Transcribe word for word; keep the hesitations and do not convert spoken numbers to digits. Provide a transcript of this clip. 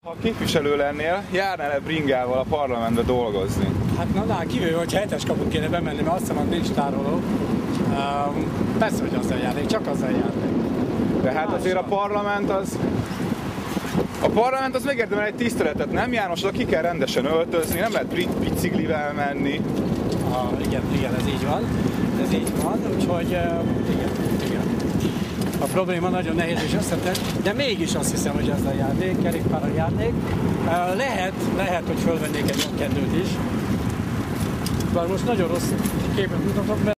Ha képviselő lennél, járnál-e bringával a parlamentbe dolgozni? Hát na, na kivéve, hogyha hetes kaput kéne bemenni, mert azt hiszem, hogy nincs tároló. Um, persze, hogy azzal járnék, csak azzal járnék. De hát azért a parlament az... A parlament az megérdemel egy tiszteletet, nem János? Oda ki kell rendesen öltözni, nem lehet brit biciklivel menni. Ah, igen, igen, ez így van. Ez így van, úgyhogy uh, igen, igen. A probléma nagyon nehéz és összetett, de mégis azt hiszem, hogy azzal járnék, kerékpárral járnék. Uh, lehet, lehet, hogy fölvennék egy kendőt is. Bár most nagyon rossz képet mutatok, mert